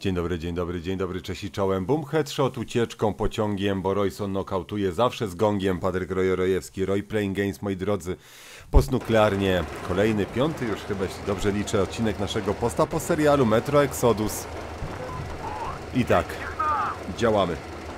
Dzień dobry, cześć i czołem. Boom, headshot, ucieczką, pociągiem, bo Royson nokautuje zawsze z gongiem. Patryk Rojorojewski, Roy Playing Games, moi drodzy, postnuklearnie. Kolejny, piąty już chyba, jeśli dobrze liczę, odcinek naszego posta po serialu Metro Exodus. I tak, działamy.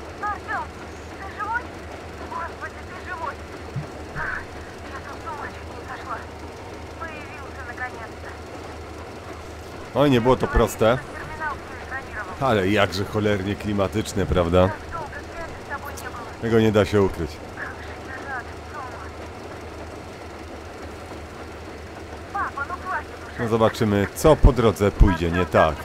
Oj, nie było to proste. Ale jakże cholernie klimatyczne, prawda? Tego nie da się ukryć. No zobaczymy, co po drodze pójdzie nie tak.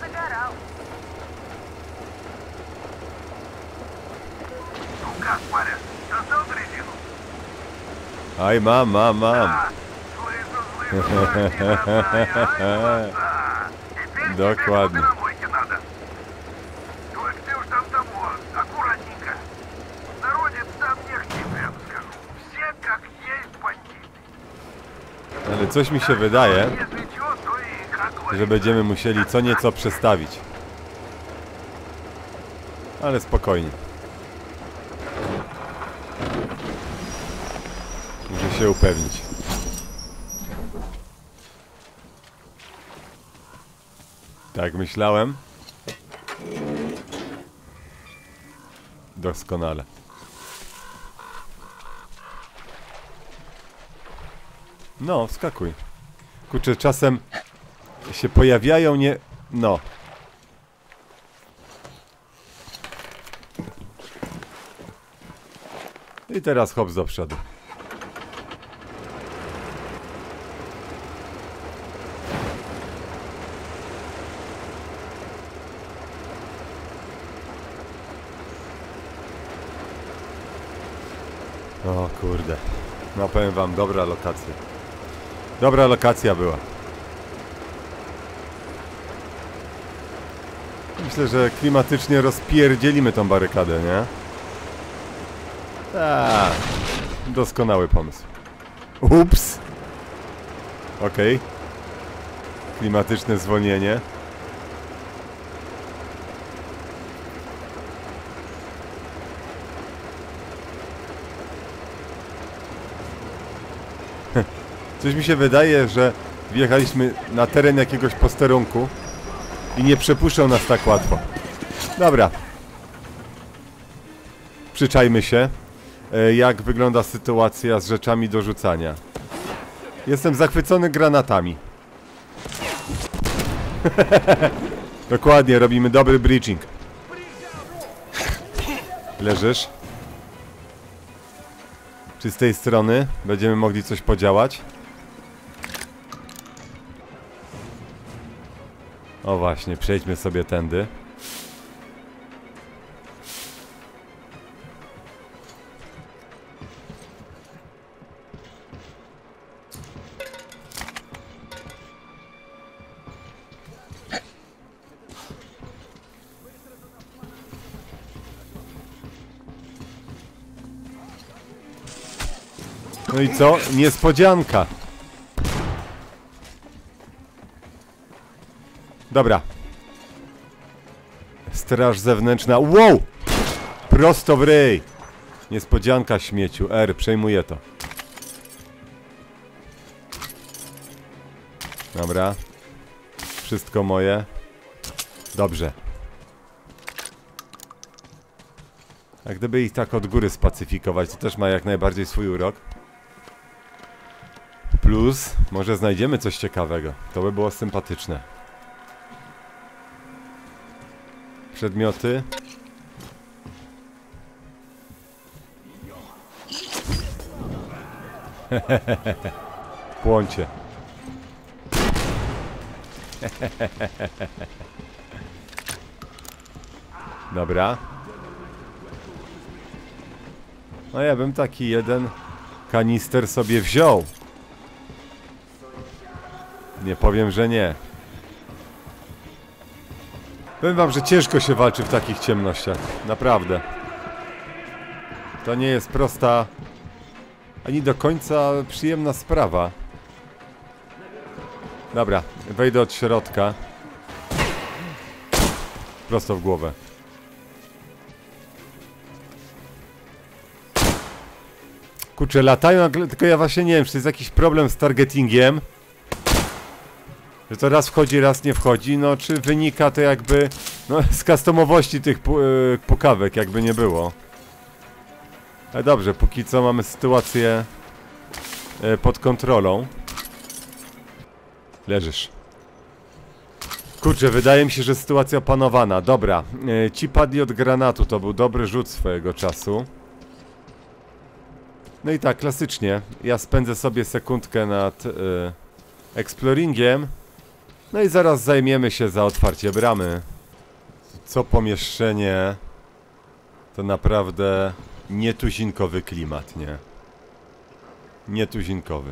Aj, mam. Dokładnie. Ale coś mi się wydaje, że będziemy musieli co nieco przestawić. Ale spokojnie. Muszę się upewnić. Tak myślałem. Doskonale. No, wskakuj. Kurczę, czasem się pojawiają nie... No. I teraz hops do przodu. O kurde. No powiem wam, dobra lokacja. Dobra lokacja była. Myślę, że klimatycznie rozpierdzielimy tą barykadę, nie? Tak. Doskonały pomysł. Ups. Okej. Klimatyczne zwolnienie. Coś mi się wydaje, że wjechaliśmy na teren jakiegoś posterunku i nie przepuszczą nas tak łatwo. Dobra. Przyczajmy się, jak wygląda sytuacja z rzeczami do rzucania. Jestem zachwycony granatami. Dokładnie, robimy dobry bridging. Leżysz? Czy z tej strony będziemy mogli coś podziałać? O właśnie, przejdźmy sobie tędy. No i co? Niespodzianka. Dobra. Straż zewnętrzna. Wow! Prosto w ryj. Niespodzianka, śmieciu. R, przejmuję to. Dobra. Wszystko moje. Dobrze. A gdyby ich tak od góry spacyfikować, to też ma jak najbardziej swój urok. Plus, może znajdziemy coś ciekawego. To by było sympatyczne. Przedmioty. Płoncie. Dobra. No ja bym taki jeden kanister sobie wziął. Nie powiem, że nie. Powiem wam, że ciężko się walczy w takich ciemnościach. Naprawdę. To nie jest prosta, ani do końca przyjemna sprawa. Dobra, wejdę od środka. Prosto w głowę. Kurczę, latają, tylko ja właśnie nie wiem, czy to jest jakiś problem z targetingiem. Że to raz wchodzi, raz nie wchodzi, no czy wynika to jakby, no z customowości tych pukawek, jakby nie było. Ale dobrze, póki co mamy sytuację pod kontrolą. Leżysz. Kurczę, wydaje mi się, że sytuacja opanowana. Dobra, ci padli od granatu, to był dobry rzut swojego czasu. No i tak, klasycznie, ja spędzę sobie sekundkę nad exploringiem. No i zaraz zajmiemy się za otwarcie bramy. Co pomieszczenie to naprawdę nietuzinkowy klimat, nie? Nietuzinkowy.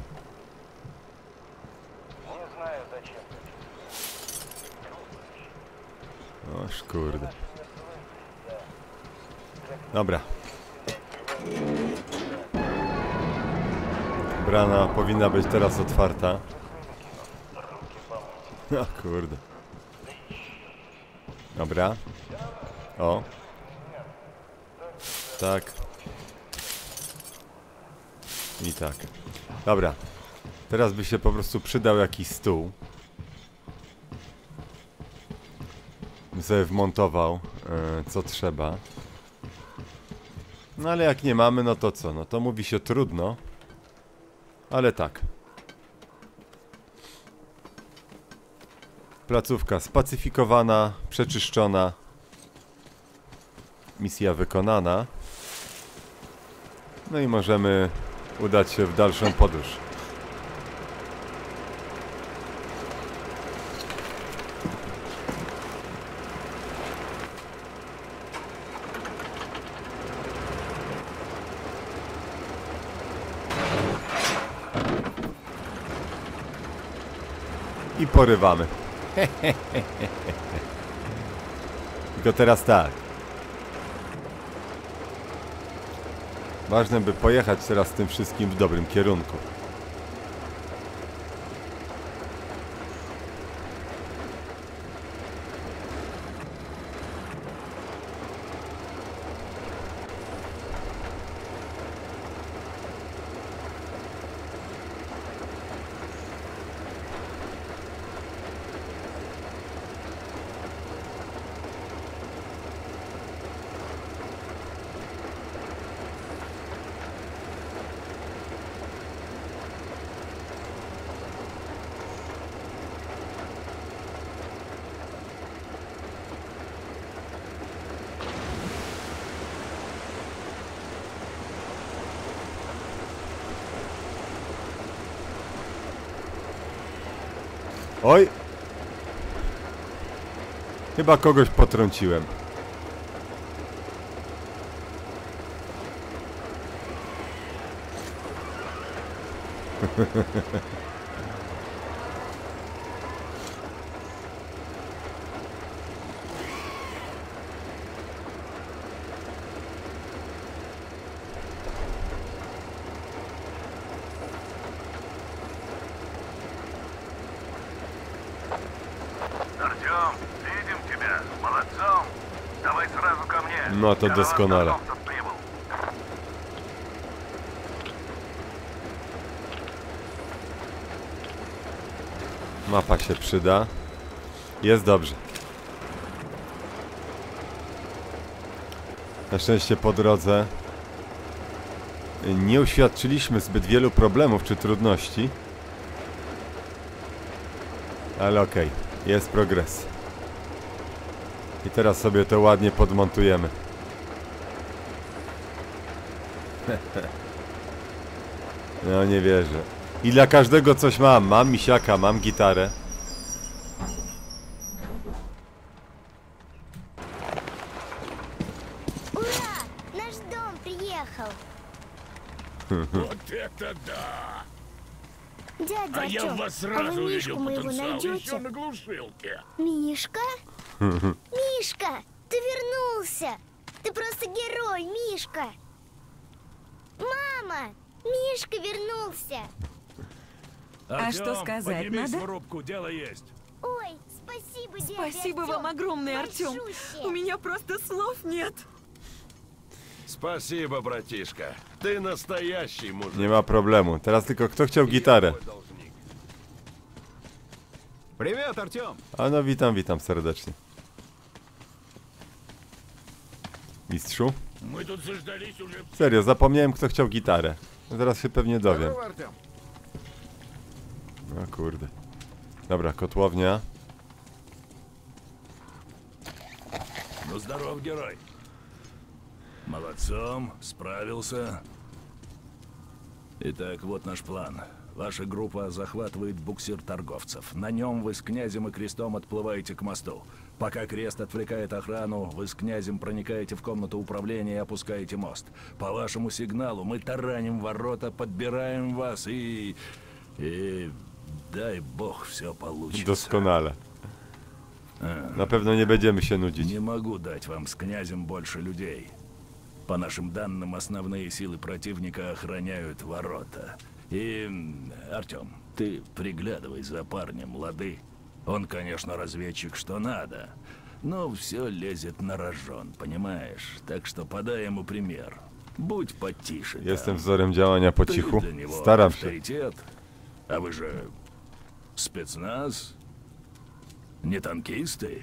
Oż kurde. Dobra. Brama powinna być teraz otwarta. O kurde. Dobra. O. Tak. I tak. Dobra. Teraz by się po prostu przydał jakiś stół. Bym sobie wmontował co trzeba. No ale jak nie mamy, no to co? No to mówi się trudno. Ale tak. Placówka spacyfikowana, przeczyszczona. Misja wykonana. No i możemy udać się w dalszą podróż. I porywamy. Tylko teraz tak. Ważne, by pojechać teraz tym wszystkim w dobrym kierunku. Oj! Chyba kogoś potrąciłem. No to doskonale. Mapa się przyda. Jest dobrze. Na szczęście po drodze nie uświadczyliśmy zbyt wielu problemów czy trudności. Ale okej, jest progres. I teraz sobie to ładnie podmontujemy. No nie wierzę. I dla każdego coś mam. Mam misiaka, mam gitarę. Ура! Наш дом приехал! Вот это да! Дядя А я в Артём, вас а сразу вы увидел Мишку моего потенциал, еще найдете? на глушилке. Мишка? Мишка, ты вернулся! Ты просто герой, Мишка! Мама! Мишка вернулся! А что сказать поднимись надо? в рубку, дело есть. Ой, Спасибо, дядя Спасибо Артём. вам огромное, Артем. Большущее. У меня просто слов нет. Спасибо, братишка. Ты настоящий мужик. Nie ma problemu. Teraz tylko kto chciał gitarę? Твой должник. Привет, Артем! A no witam serdecznie. Mistrzu? Мы тут заждались уже. Serio, zapomniałem kto chciał gitarę. Zaraz się pewnie dowiem. Здорово, Артем! No kurde. Dobra, kotłownia. Ну, здоров, герой. Молодцом, справился. Итак, вот наш план. Ваша группа захватывает буксир торговцев. На нем вы с князем и крестом отплываете к мосту. Пока крест отвлекает охрану, вы с князем проникаете в комнату управления и опускаете мост. По вашему сигналу мы тараним ворота, подбираем вас и дай бог все получится. Doskonale. Na pewno nie będziemy się nudzić. Не могу дать вам с князем больше людей. По нашим данным, основные силы противника охраняют ворота. И, Артем, ты приглядывай за парнем, лады. Он, конечно, разведчик, что надо, но все лезет на рожон, понимаешь? Так что подай ему пример. Будь потише. Jestem там. wzorem działania po Ты cichu. для него Staram się. авторитет. А вы же спецназ? Не танкисты?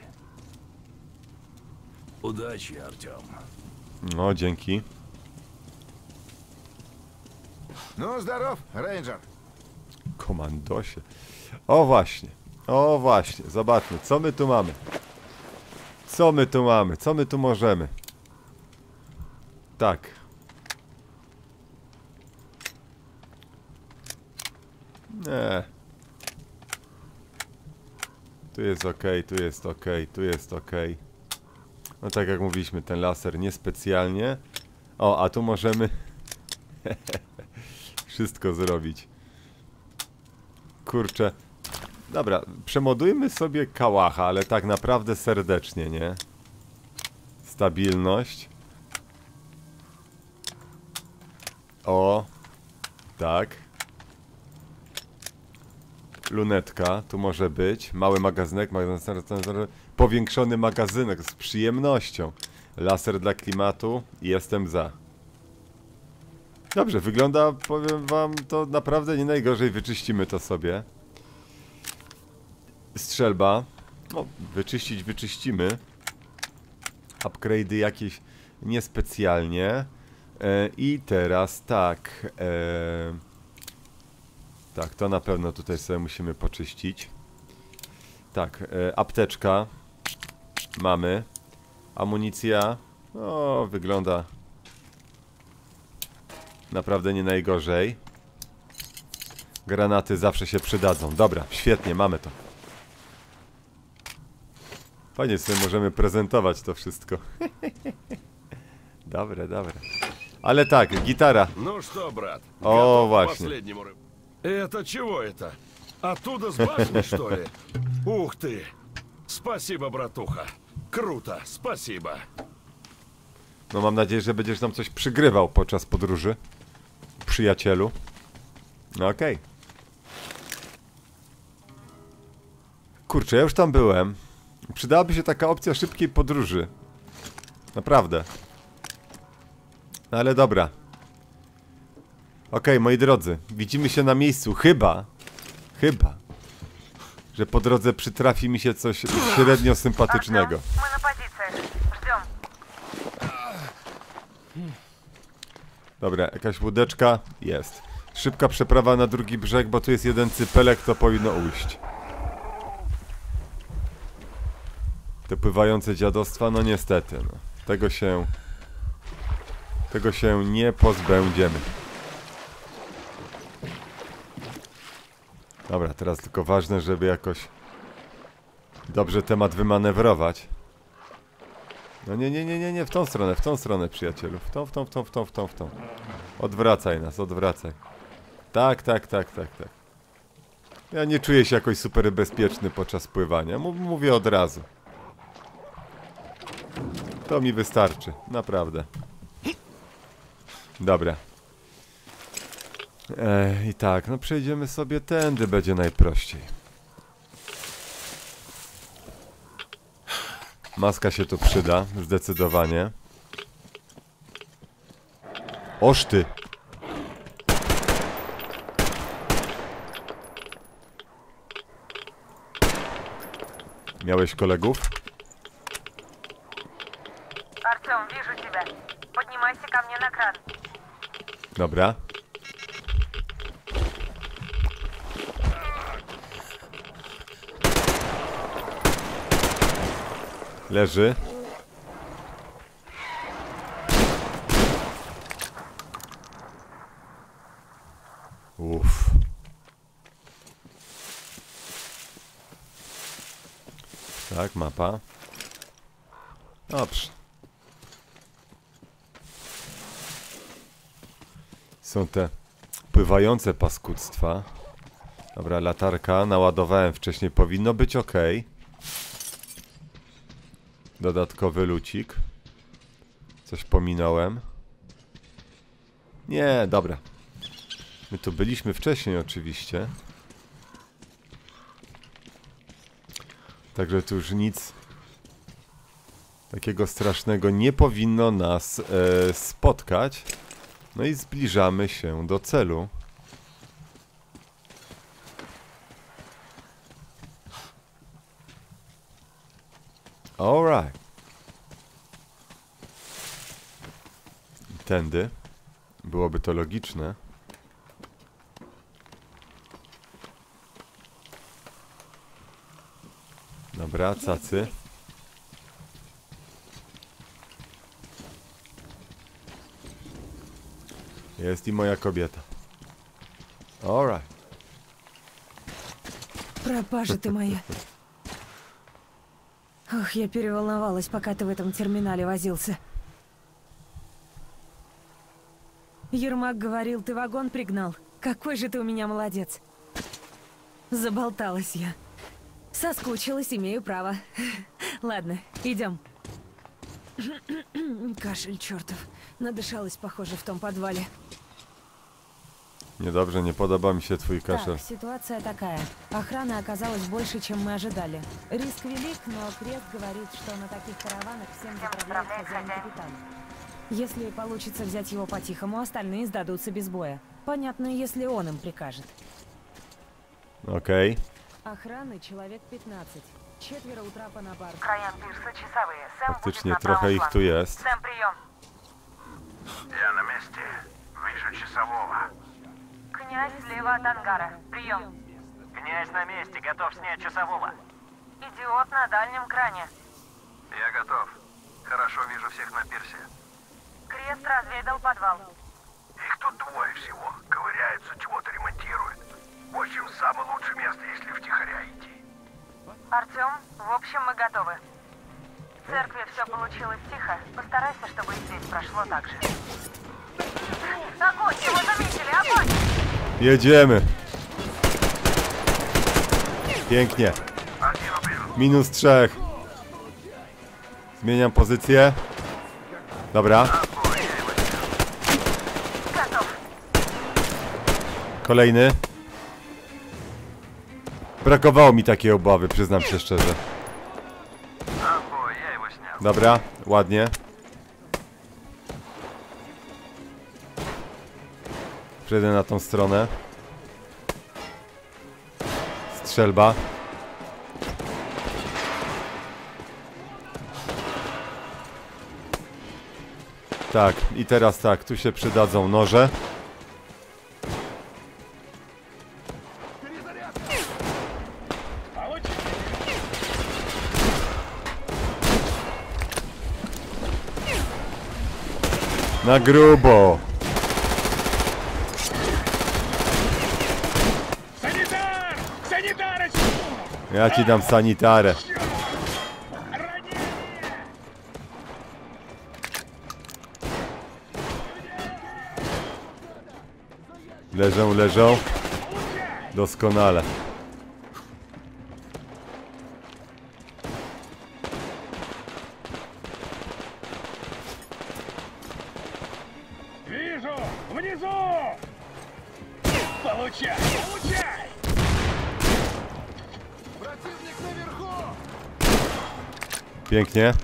Удачи, Артем. No, dzięki. Ну, здоров, рейнджер! Komandosie. O właśnie. O właśnie. Zobaczmy, co my tu mamy. Co my tu mamy? Co my tu możemy? Tak. Nie. Tu jest ok, tu jest ok, tu jest ok. No tak jak mówiliśmy, ten laser niespecjalnie. O, a tu możemy wszystko zrobić. Kurczę. Dobra, przemodujmy sobie kałacha, ale tak naprawdę serdecznie, nie? Stabilność. O. Tak. Lunetka, tu może być. Mały magazynek, powiększony magazynek z przyjemnością. Laser dla klimatu, jestem za. Dobrze, wygląda, powiem wam, to naprawdę nie najgorzej, wyczyścimy to sobie. Strzelba. No, wyczyścić wyczyścimy. Upgrade'y jakieś niespecjalnie. I teraz tak. Tak, to na pewno tutaj sobie musimy poczyścić. Tak, apteczka. Mamy. Amunicja. O, wygląda naprawdę nie najgorzej. Granaty zawsze się przydadzą. Dobra, świetnie, mamy to. Fajnie sobie możemy prezentować to wszystko. Dobre, dobre. Ale tak, gitara. Ну что, брат, О, готов к właśnie. последнему Это чего это? Оттуда с башни, что ли? Ух ты! Спасибо, братуха. Круто, спасибо. No mam nadzieję, że będziesz nam coś przygrywał podczas podróży. Przyjacielu. No okej. Kurczę, ja już tam byłem. Przydałaby się taka opcja szybkiej podróży. Naprawdę. No ale dobra. Okej, moi drodzy. Widzimy się na miejscu. Chyba, że po drodze przytrafi mi się coś średnio sympatycznego. Мы на позициях. Ждем. Dobra, jakaś łódeczka? Jest. Szybka przeprawa na drugi brzeg, bo tu jest jeden cypelek, to powinno ujść. Te pływające dziadostwa, no niestety, no. Tego się nie pozbędziemy. Dobra, teraz tylko ważne, żeby jakoś dobrze temat wymanewrować. No nie, w tą stronę, przyjacielu. W tą. Odwracaj nas, odwracaj. Tak. Ja nie czuję się jakoś super bezpieczny podczas pływania. Mówię od razu. To mi wystarczy, naprawdę. Dobra. I tak, no przejdziemy sobie tędy, będzie najprościej. Maska się tu przyda, zdecydowanie. Oż ty! Miałeś kolegów? Артем, вижу тебя. Поднимайся ко мне на кран. Dobra. Leży. Uff. Tak, mapa. Dobrze. Są te pływające paskudztwa. Dobra, latarka. Naładowałem wcześniej. Powinno być ok. Dodatkowy lucik. Coś pominąłem. Nie, dobra. My tu byliśmy wcześniej oczywiście. Także tu już nic takiego strasznego nie powinno nas spotkać. No i zbliżamy się do celu. Alright. Tędy. Byłoby to logiczne. Dobra, cacy. Jest i moja kobieta. Alright. Пропажа ты моя. Ох, я переволновалась, пока ты в этом терминале возился. Ермак говорил, ты вагон пригнал. Какой же ты у меня молодец. Заболталась я. Соскучилась, имею право. Ладно, идем. Кашель чертов. Надышалась, похоже, в том подвале. Niedobrze, nie podoba mi się twój kaszel. Так, ситуация такая. Охраны оказалось больше, чем мы ожидали. Риск велик, но Крест говорит, что на таких караванах всем заправляет хозяин-капитан. Если получится взять его по-тихому, остальные сдадутся без боя. Понятно, если он им прикажет. Okej. Охраны человек 15. Четверо у трапа на бар. Краям пирса часовые. Сэм будет Faktycznie на trochę правом ich фланге. tu jest. Сэм, прием. Я на месте. Вижу часового. Князь слева от ангара. Прием. Князь на месте, готов снять часового. Идиот на дальнем кране. Я готов. Хорошо вижу всех на пирсе. Крест разведал подвал. Их тут двое всего. Ковыряются, чего-то ремонтируют. В общем, самое лучшее место, если втихаря идти. Артем, в общем, мы готовы. В церкви все получилось тихо. Постарайся, чтобы и здесь прошло так же. Огонь! Его заметили! Огонь! Jedziemy. Pięknie. Один убил. -3. Zmieniam pozycję. Dobra. Готов. Kolejny. Brakowało mi takiej obawy, przyznam się szczerze. Отбой, я его снял. Dobra, ładnie. Przejdę na tą stronę. Strzelba. Tak, i teraz tak, tu się przydadzą noże. Na grubo. Санитар! Санитар! Ja ci dam sanitarę. Leżą, leżą. Doskonale. Вижу! Внизу! Получай! Получай! Противник наверху! Pięknie.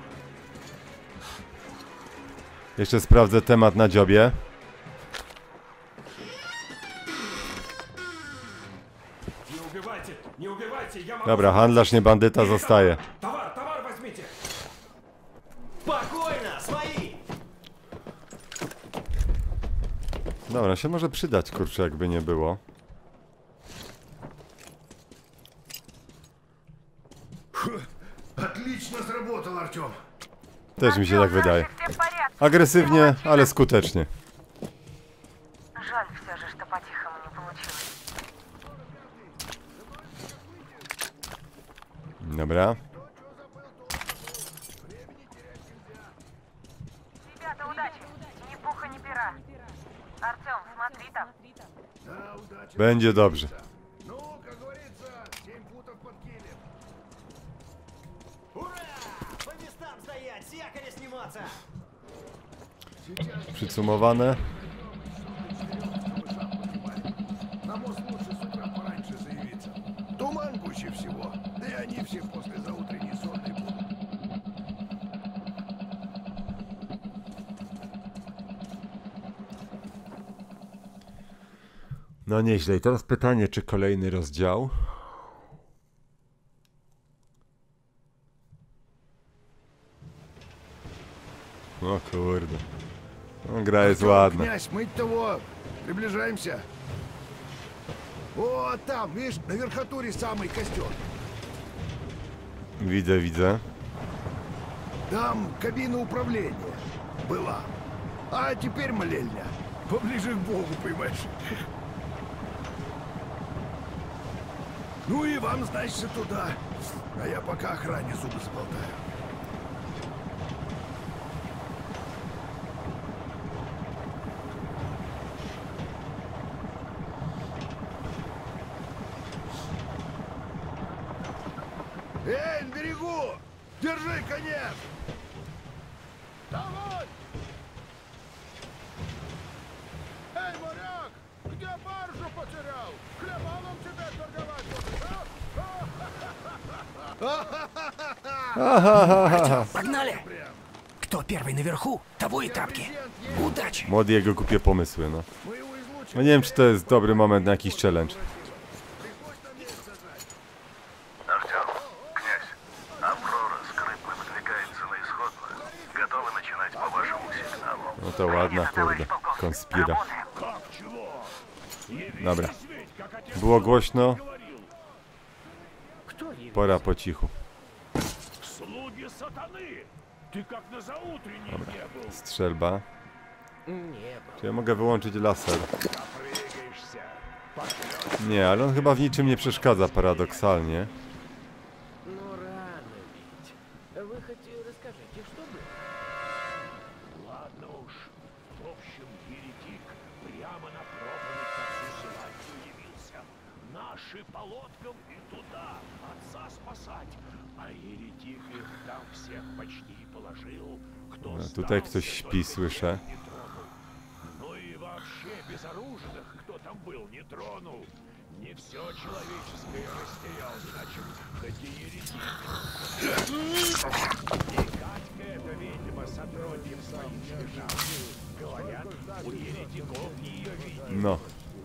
Jeszcze sprawdzę temat na dziobie. Dobra, handlarz nie bandyta zostaje. Товар возьмите! Dobra, się może przydać, kurczę, jakby nie było. Отлично сработал, Артем. Też mi się tak wydaje. Все в порядке. Agresywnie, ale skutecznie. Жаль все же, что по-тихому не получилось. Dobra. Ребята, удачи! Ни пуха, ни пера. Артем, смотри там. Да, удачи. Będzie dobrze. Ну, как говорится, 7 футов под килем. Przysumowane. На мост лучше с утра пораньше заявиться. Туман гуще всего. Да и они все после заутренней сонной будут. No nieźle. I teraz pytanie, czy kolejny rozdział? O kurde. No, gra jest ładna. Князь, мы того, приближаемся. О, там, видишь, на верхотуре самый костер. Widzę, widzę. Там кабина управления была. А теперь молельня. Поближе к Богу, понимаешь. Ну и вам, значит, туда. А я пока охране зубы сболтаю. Эй, на берегу! Держи конец! Давай! Эй, моряк! Где баржу потерял? Хлебалом тебе торговать будешь, Погнали! Кто первый наверху, того и тапки. Удачи! Młody jego głupie pomysły, no. Мы его излучим. No nie wiem, czy to jest dobry moment na jakiś challenge. Артем, князь, Аврора скрытно выдвигается на исходную. Готовы начинать по вашему сигналу. No to ładna, kurde. Konspira. Dobra. Było głośno. Pora po cichu. Слуги сатаны! Ты как на заутренней не был. Strzelba. Czy ja mogę wyłączyć laser? Nie, ale on chyba w niczym nie przeszkadza paradoksalnie. Ладно уж. В общем, еретик прямо на проповедь к отцу Силантию явился. Наши по лодкам и туда, отца спасать. А еретик их там всех почти положил. Кто Tutaj сдался, ktoś śpi, słyszę. не тронул. Ну и вообще безоружных, кто там был, не тронул. Не все человеческое растерял, значит, хоть и еретик. И Катька эта ведьма с отродьем своим сбежал. Говорят, у еретиков ее видели. No.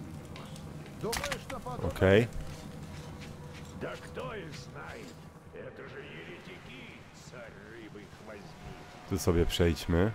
Okej. Да кто их знает? Это же еретики, царь рыбы их возьми. Tu sobie przejdźmy.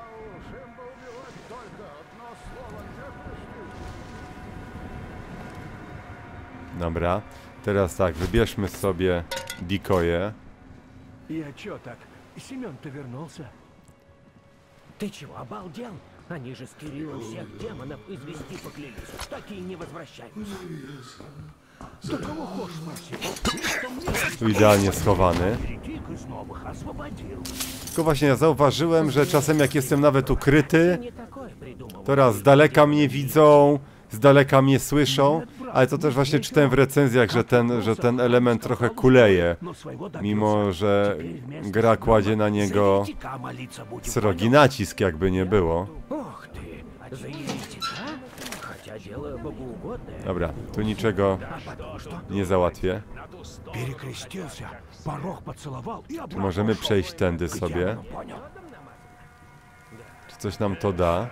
Dobra. Teraz tak, wybierzmy sobie decoje. Я чё так? Семён-то вернулся? Ты чего, обалдел? Они же с Кириллом всех демонов извести поклялись. Такие не возвращаются. Да кого хочешь спроси? Tu idealnie schowany. Еретик из новых освободил. Tylko właśnie ja zauważyłem, że czasem jak jestem nawet ukryty, Не такое придумал. to raz z daleka mnie widzą, z daleka mnie słyszą, ale to też właśnie czytałem w recenzjach, że ten element trochę kuleje, Но своего добился. mimo że Теперь вместо gra Семёна kładzie na за niego еретика молиться будем, srogi понял? nacisk, jakby nie było. Ох ты, за еретика? хотя дело богоугодное. Dobra, tu niczego nie załatwię. Перекрестился, порог поцеловал и обратно Możemy ушел. przejść tędy sobie. Китянину понял. Czy coś nam to da?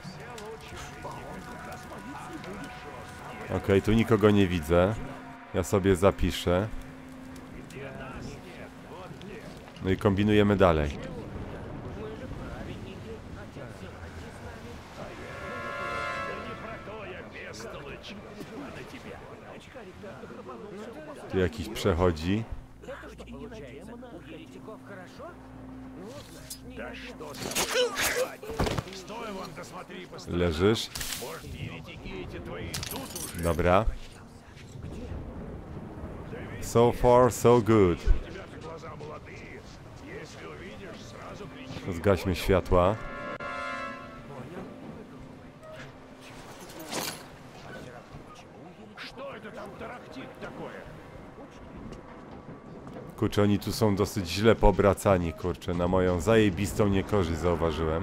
Okej, tu nikogo nie widzę. Ja sobie zapiszę. No i kombinujemy dalej. Tu jakiś przechodzi. Leżysz. Dobra. So far, so good. Zgaśmy światła. Kurczę, oni tu są dosyć źle poobracani, kurczę. Na moją zajebistą niekorzyść zauważyłem.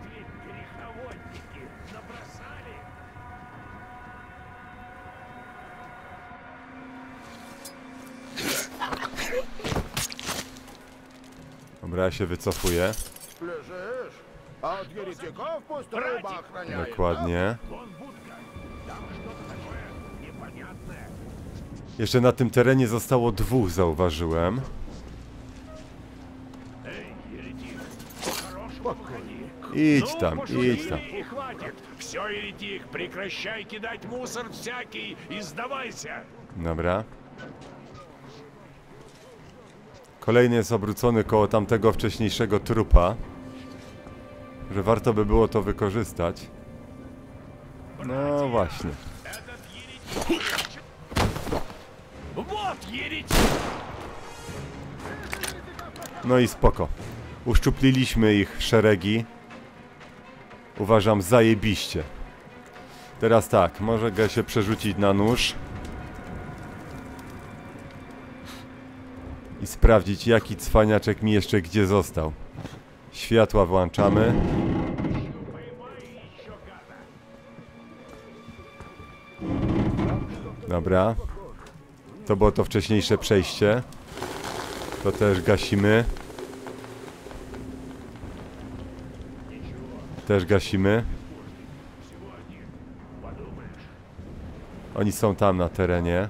Dobra, ja się wycofuję. Лежишь? А от еретиков пусть рыба охраняет. Dokładnie. Jeszcze na tym terenie zostało 2, zauważyłem. Idź tam, idź tam. Хватит! Все, еретик, прекращай кидать мусор всякий и сдавайся! Dobra. Kolejny jest obrócony koło tamtego wcześniejszego trupa. Że warto by było to wykorzystać. No właśnie. Вот еретик! No i spoko. Uszczupliliśmy ich szeregi. Uważam zajebiście. Teraz tak, mogę się przerzucić na nóż. I sprawdzić, jaki cwaniaczek mi jeszcze gdzie został. Światła włączamy. Dobra. To było to wcześniejsze przejście. To też gasimy. Też gasimy. Oni są tam na terenie.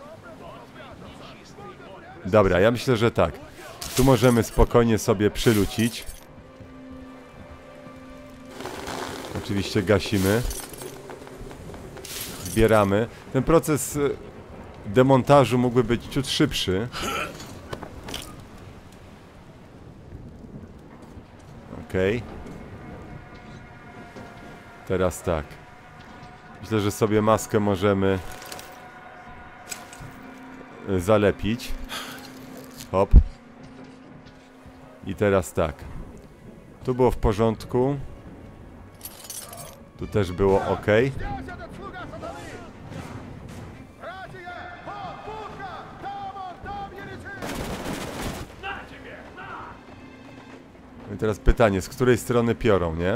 Dobra, ja myślę, że tak. Tu możemy spokojnie sobie przylucić. Oczywiście gasimy. Zbieramy. Ten proces demontażu mógłby być ciut szybszy. Okej. Teraz tak. Myślę, że sobie maskę możemy zalepić. Hop. I teraz tak. Tu było w porządku. Tu też było ok. Здесь этот слуга сатаны! Братья! Вот будка! Там еретик! I teraz pytanie, z której strony piorą, nie?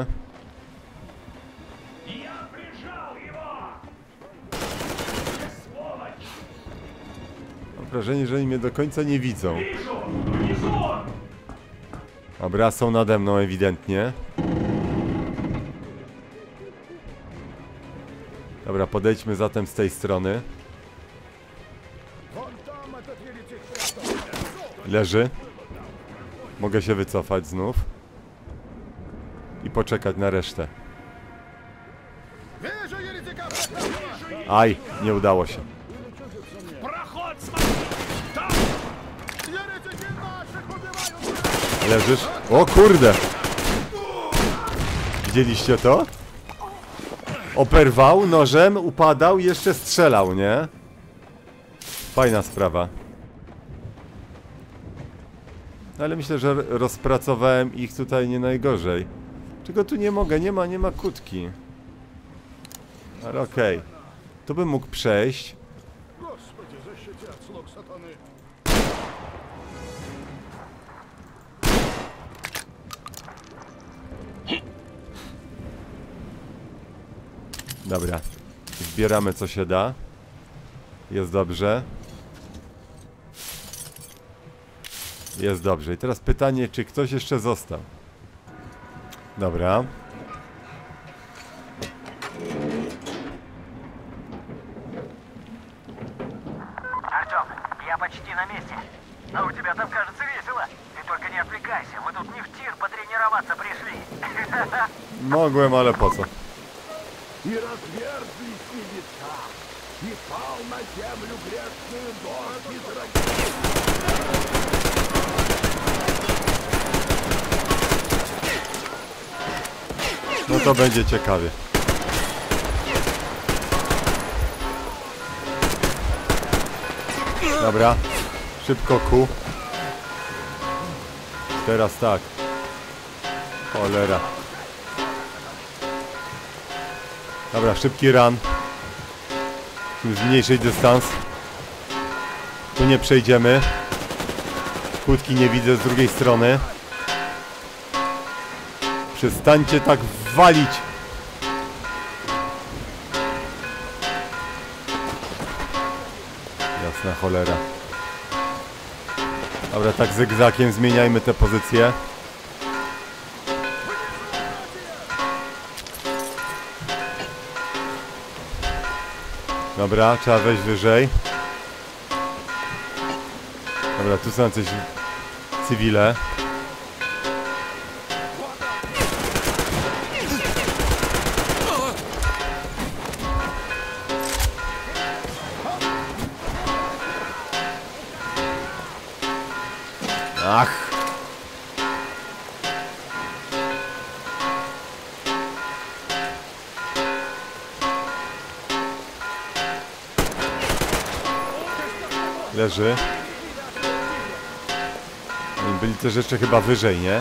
Mam wrażenie, że oni mnie do końca nie widzą. Dobra, są nade mną ewidentnie. Dobra, podejdźmy zatem z tej strony. Вон там этот еретик прятался. Leży. Mogę się wycofać znów. I poczekać na resztę. Вижу еретика прекрасного! Aj, nie udało się. Проход, смотри! Там! Еретики наших убивают! Leżysz? O kurde! Widzieliście to? Operwał nożem, upadał i jeszcze strzelał, nie? Fajna sprawa. Ale myślę, że rozpracowałem ich tutaj nie najgorzej. Czego tu nie mogę? Nie ma kłódki. Ale okej. Tu bym mógł przejść. Господи, защити от слуг сатаны! Dobra. Zbieramy co się da. Jest dobrze. Jest dobrze. I teraz pytanie, czy ktoś jeszcze został? Dobra. Артем, я почти на месте. А у тебя там, кажется, весело. Ты только не отвлекайся, мы тут не в тир потренироваться пришли. Mogłem, ale po co? И разверзлись небеса, и пал на землю грешную дождь из ракет. No to będzie ciekawie. Dobra. Szybko ku. Teraz tak. Cholera. Dobra, szybki run. Zmniejszyć dystans. Tu nie przejdziemy. Kłódki nie widzę z drugiej strony. Przestańcie tak walić. Jasna cholera. Dobra, tak zygzakiem zmieniajmy te pozycje. Dobra, trzeba wejść wyżej. Dobra, tu są coś cywile. Ach! Leży. Oni byli też jeszcze chyba wyżej, nie?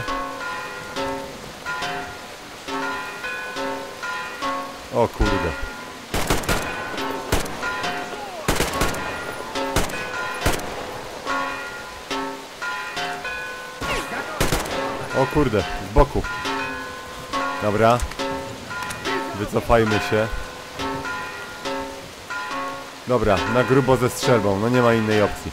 O kurde. O kurde, z boku. Dobra. Wycofajmy się. Dobra, na grubo ze strzelbą, no nie ma innej opcji.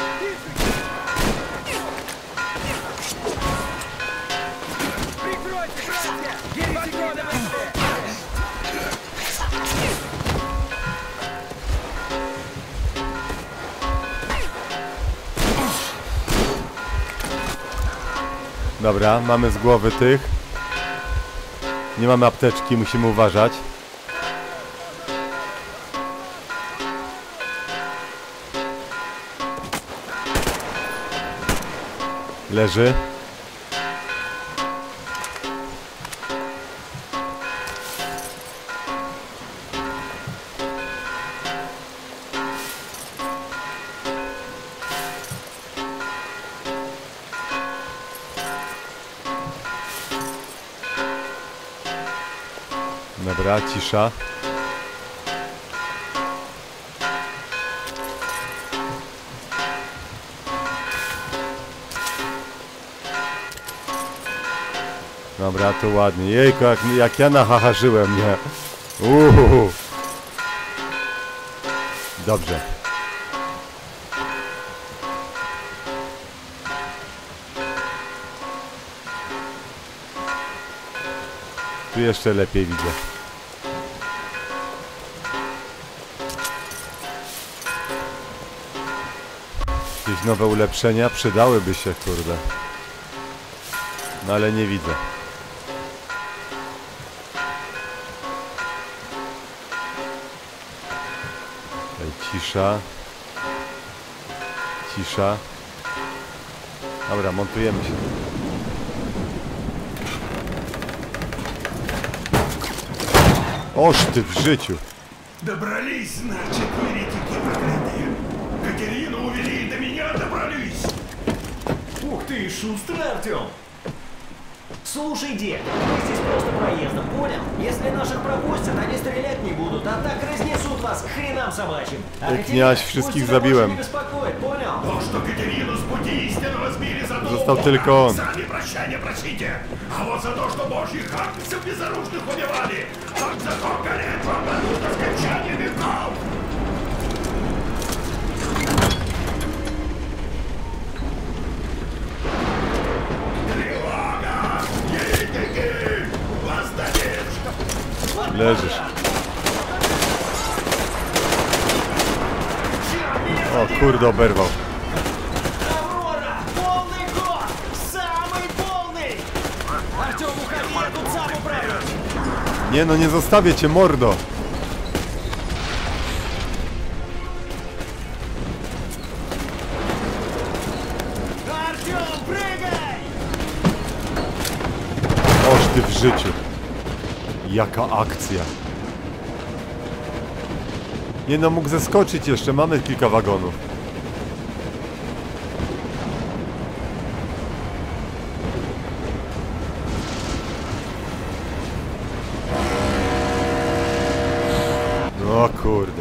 Dobra, mamy z głowy tych. Nie mamy apteczki, musimy uważać. Leży. Dobra, cisza. Dobra, to ładnie. Jejku, jak ja nahaharzyłem, nie? Dobrze. Tu jeszcze lepiej widzę. Jakieś nowe ulepszenia przydałyby się, kurde. No ale nie widzę. Cisza. Cisza. Dobra, montujemy się. Oż ty w życiu. Добрались, значит, еретики проклятые. Катерину увели и до меня добрались. Ух ты, шустрый, Артем! Слушай, дед, мы здесь просто проездом, понял? Если наших пропустят, они стрелять не будут, а так разнесут вас к хренам собачьим. А Князь, wszystkich zabiłem. не беспокоит, понял? То, что Катерину с пути истинного сбили за то, Został tylko on. сами прощения просите. А вот за то, что божьих ангельцев безоружных убивали, вот за то горять вам дадут до скончания Leżysz. O kurde, oberwał. Аврора! Полный ход! Самый полный! Артем, уходи, я тут сам управлюсь! Nie no, nie zostawię cię, mordo. Артем, прыгай! Oż ty w życiu. Jaka akcja. Nie no, mógł zeskoczyć jeszcze, mamy kilka wagonów. O kurde.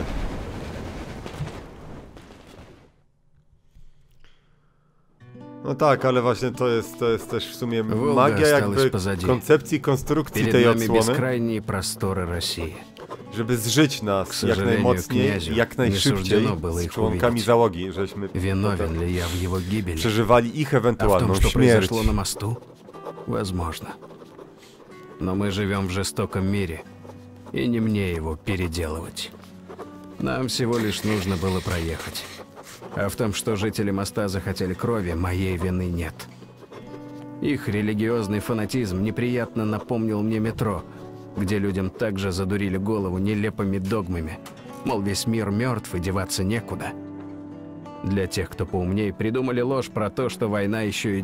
No tak, ale właśnie to jest też w sumie magia jakby koncepcji, konstrukcji Перед tej нами odsłony, бескрайние просторы России. żeby zżyć nas К jak сожалению, najmocniej, князю jak не najszybciej суждено было z их członkami увидеть. załogi, żeśmy Виновен ли я в его гибели? przeżywali ich А в том, ewentualną что śmierć. произошло на мосту? Возможно. Но мы живем в жестоком мире, и не мне его переделывать. Нам всего лишь нужно было проехать. А в том, что жители моста захотели крови, моей вины нет. Их религиозный фанатизм неприятно напомнил мне метро, где людям также задурили голову нелепыми догмами. Мол, весь мир мертв и деваться некуда. Для тех, кто поумнее, придумали ложь про то, что война еще и...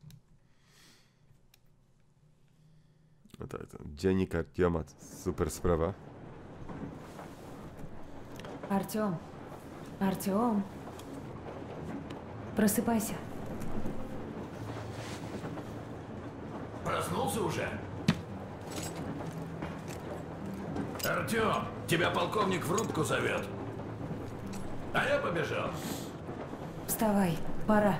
No tak, to dziennik Artioma, to super sprawa. Артем. Артем. Просыпайся. Проснулся уже? Артем, тебя полковник в рубку зовет. А я побежал. Вставай, пора.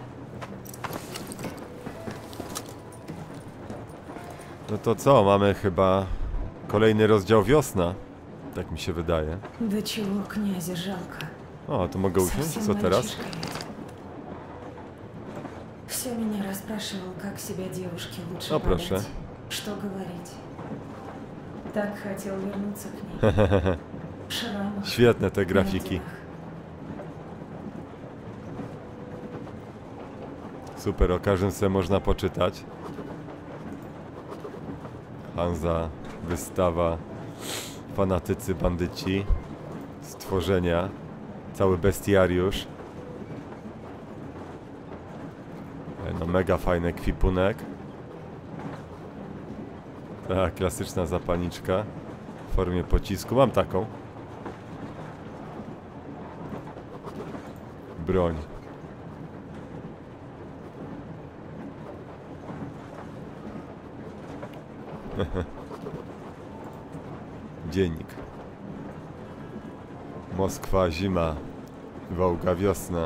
No to co, mamy chyba kolejny rozdział Wiosna, tak mi się wydaje. Да чего князя жалко. O, to mogę usiąść? Совсем Co teraz? мальчишка ведь. Все меня расспрашивал, как себя девушке лучше О, подать. прошу. Что говорить. Так хотел вернуться к ней. В шрамах, Świetne te grafiki. орденах. Super, o każdym sobie można poczytać. Hanza, wystawa, fanatycy, bandyci, stworzenia, cały bestiariusz. No mega fajny ekwipunek. Ta klasyczna zapalniczka w formie pocisku. Mam taką. Broń. Dziennik. Moskwa, zima. Wołga, wiosna.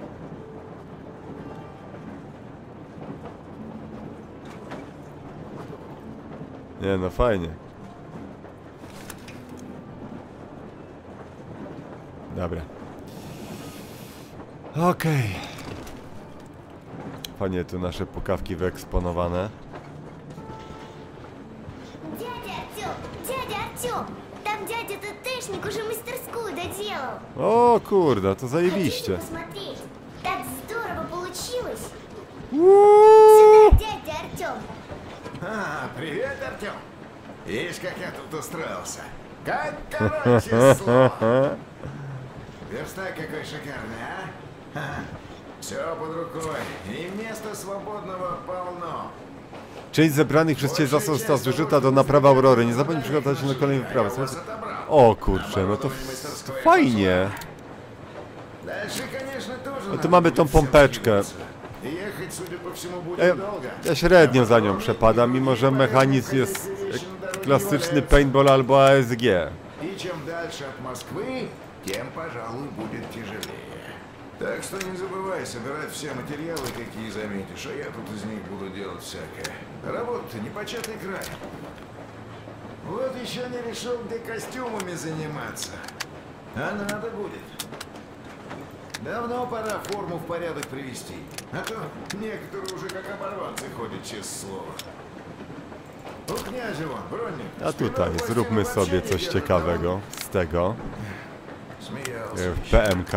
Nie no, fajnie. Dobra. Okej. Fajnie tu nasze pukawki wyeksponowane. Дядя Артем! Дядя Артем! Там дядя ТТшник уже мастерскую доделал. O kurde, to zajebiście. Хотите посмотреть? Так здорово получилось. Uuu. Сюда, дядя Артем. Привет, Артем. Видишь, как я тут устроился? Как короче слово. Верстак какой шикарный, а? Все под рукой. И места свободного полно. Część zebranych przez Ciebie zasad została zużyta do naprawy Aurory. Nie zapomnij przygotować się na kolejne wyprawy. O kurczę, no to fajnie. Дальше, конечно, тоже No надо tu mamy tą будет всем pompeczkę. скинуться. И ехать, судя по всему, будет долго. Ja średnio za nią przepadam, mimo że mechanizm jest klasyczny paintball albo ASG. И чем дальше от Москвы, тем, пожалуй, будет тяжелее. Так что не забывай собирать все материалы, какие заметишь, а я тут из них буду делать всякое. Работа-то непочатый край. Вот еще не решил, где костюмами заниматься. А надо будет. Давно пора форму в порядок привести. А то некоторые уже как оборванцы ходят, честное слово. У князя вон, бронник. A tutaj zróbmy sobie coś ciekawego z tego. Смеялся. W PMK.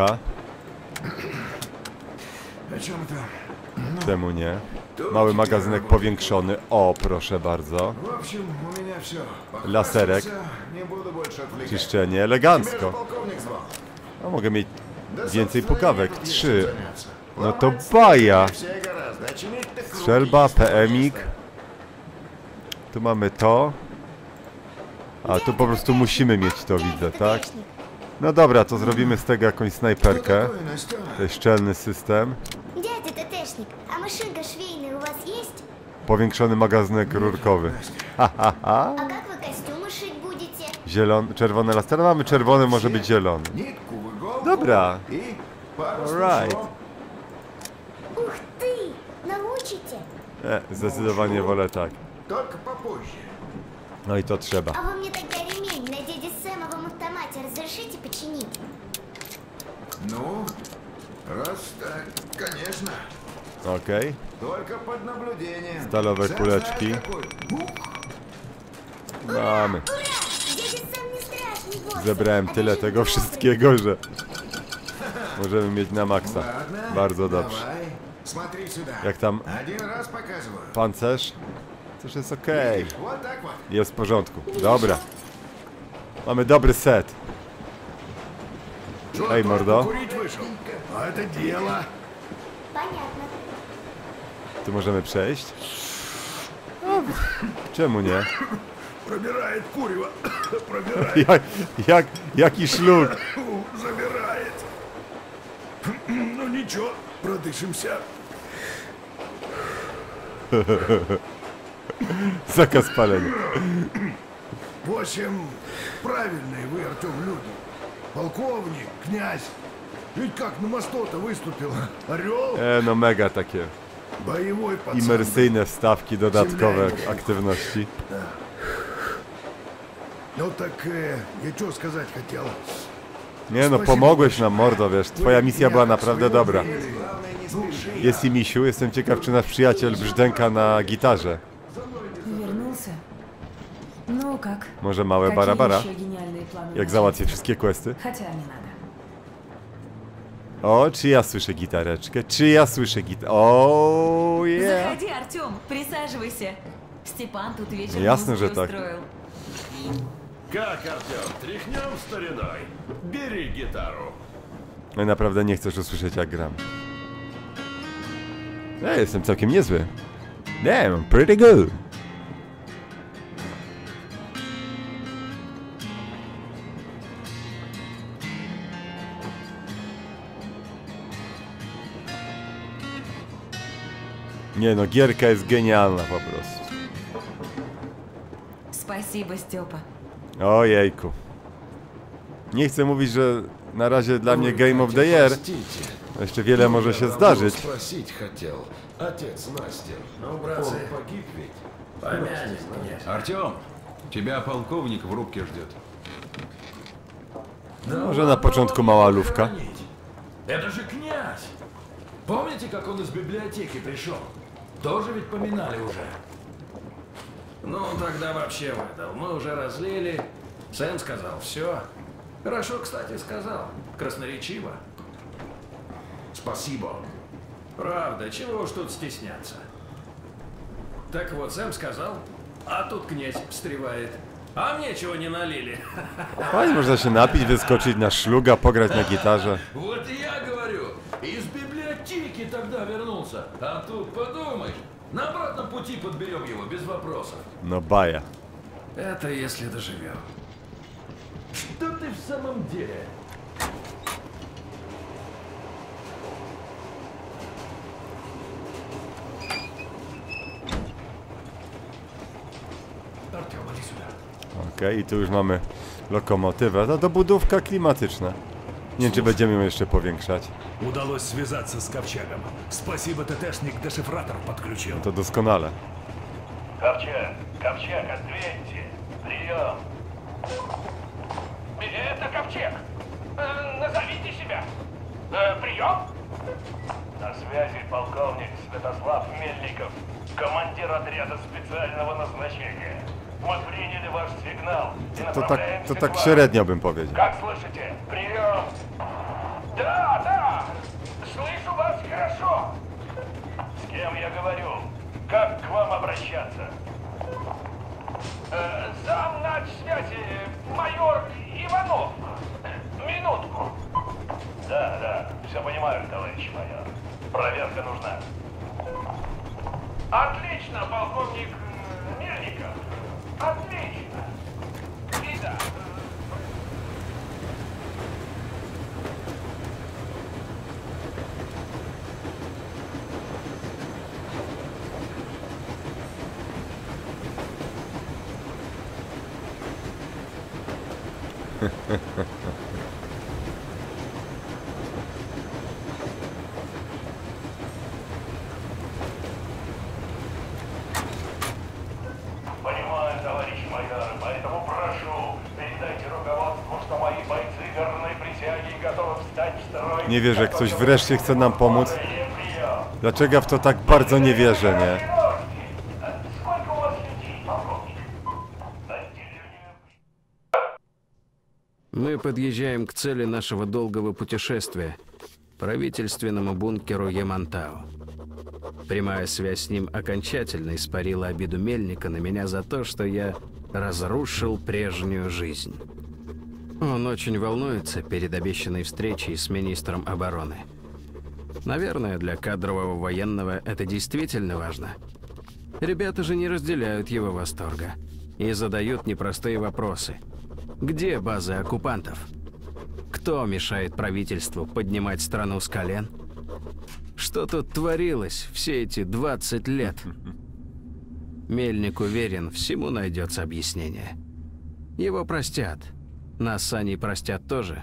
О чем это? Czemu nie? Mały magazynek powiększony. O, proszę bardzo. В общем, у меня все. Laserek. Не буду больше отвлекать. Czyszczenie Тебя elegancko. полковник звал. A mogę mieć Да, więcej собственно, pukawek. ей тут 3. нечем заняться. No to Ломать baja. все гораздо, а чинить так руки Strzelba, есть на PMik. место. Tu mamy to. A tu po prostu musimy mieć to, widzę, tak? No dobra, to zrobimy z tego jakąś Что snajperkę. такое, Настена? To jest szczelny system. Дядя ТТшник, а машинка швейная у вас есть? Powiększony magazynek rurkowy. А как вы костюмы шить будете? Zielony, czerwony laser. No mamy czerwony, może być zielony. Нитку в иголку Dobra. и пару Alright. стежков. Ух ты! Научите? Zdecydowanie wolę tak. Только попозже. No i to trzeba. А вы мне тогда ремень на дяде Сэмовом автомате разрешите починить? Ну, раз так, конечно. Okej. Только под наблюдением. Stalowe Сам kuleczki. знает какой. Ух, Mamy. Ура! Дядя Сэм не страшный босс. Zebrałem tyle tego wszystkiego, że możemy mieć na maksa. ладно, Bardzo dobrze. давай. Смотри сюда. Jak tam Один раз показываю. pancerz? Też jest okej. Видишь, вот так вот. Jest w porządku. Dobra. Mamy dobry set. Что, Эй, только морда. курить вышел? А это дело. Понятно. Tu możemy przejść. No, czemu nie? Пробирает курево. Пробирает. Jaki szluk. Забирает. Ну ничего, продышимся. Zakaz palenia. В общем, правильные вы, Артем, люди. Полковник, князь. Ведь как на мосту-то выступил? Орел? No mega takie Боевой пацан. imersyjne wstawki, dodatkowe aktywności. Ну так, я что сказать хотел? Nie no, pomogłeś nam, mordo, wiesz. Twoja misja była naprawdę dobra. Jest i misiu, jestem ciekaw, czy nasz przyjaciel brzdęka na gitarze. Вернулся? Ну как? Może małe Какие barabara? еще гениальные планы Jak на załatwię wszystkie questy? Хотя не надо. O, czy ja słyszę gitareczkę? Czy ja słyszę O, yeah. Заходи, Артем, присаживайся. Степан тут вечером Ясно же так. устроил. Как, Артем, тряхнем стариной? Бери гитару. No i naprawdę nie chcesz usłyszeć, jak gram. Jestem całkiem niezły. Damn, I'm pretty good. Nie no, gierka jest genialna po prostu. Спасибо, Степа. Ojejku. Nie chcę mówić, że na razie dla mnie Game of the Year. Jeszcze wiele może się zdarzyć. Спросить хотел. Отец Насти. Ну, братцы, Он погиб ведь? помянем меня. Артем, тебя полковник в рубке ждет. Może na początku mała lówka. Это же князь! Помните, как он из библиотеки пришел? Тоже ведь поминали уже. Ну, тогда вообще выдал. Мы уже разлили. Сэм сказал все. Хорошо, кстати, сказал. Красноречиво. Спасибо. Правда, чего уж тут стесняться. Так вот, Сэм сказал, а тут князь встревает. А мне чего не налили? Fajnie, można się napić, wyskoczyć na szluga, pograć na gitarze. Вот и я говорю, из библиотеки тогда вернулся. А тут подумаешь, на обратном пути подберем его без вопросов. No baja. Это если доживем. Что ты в самом деле? Артем, иди сюда. Okej, i tu już mamy lokomotywę. No to budówka klimatyczna. Nie wiem, czy będziemy ją jeszcze powiększać. Удалось связаться с Ковчегом. Спасибо, ТТшник дешифратор подключил. To doskonale. Ковчег, ответьте. Прием. Это Ковчег. Назовите себя. Прием. На связи полковник Святослав Мельников. Командир отряда специального назначения. Мы приняли ваш сигнал и To направляемся tak к вам. średnio bym powiedział. Как слышите? Прием! Да, да! Слышу вас хорошо! С кем я говорю? Как к вам обращаться? Зам начсвязи, майор Иванов. Минутку. Да, да, все понимаю, товарищ майор. Проверка нужна. Отлично, полковник Мельников. Отлично. Итак, понимаю, товарищ майор, поэтому прошу, передайте руководству, что мои бойцы верной присяги готовы встать в строй. Nie wierzę, ktoś wreszcie chce nam pomóc. Dlaczego ja w to tak bardzo nie wierzę, nie? Сколько у вас людей, полковник? Мы подъезжаем к цели нашего долгого путешествия – правительственному бункеру Ямантау. Прямая связь с ним окончательно испарила обиду Мельника на меня за то, что я разрушил прежнюю жизнь. Он очень волнуется перед обещанной встречей с министром обороны. Наверное, для кадрового военного это действительно важно. Ребята же не разделяют его восторга и задают непростые вопросы. Где базы оккупантов? Кто мешает правительству поднимать страну с колен? Что тут творилось все эти 20 лет? Мельник уверен, всему найдется объяснение. Его простят. Нас они простят тоже.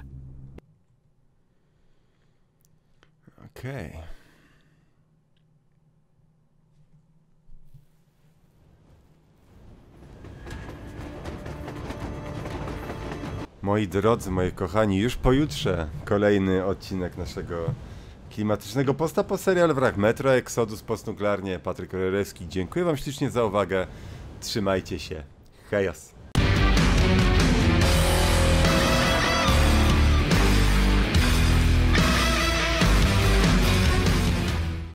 Okej. Moi drodzy, moi kochani, już pojutrze kolejny odcinek naszego klimatycznego posta po serial Wrak Metro, Exodus postnuklearnie. Patryk Rojorowski, dziękuję wam ślicznie za uwagę. Trzymajcie się. Hejos.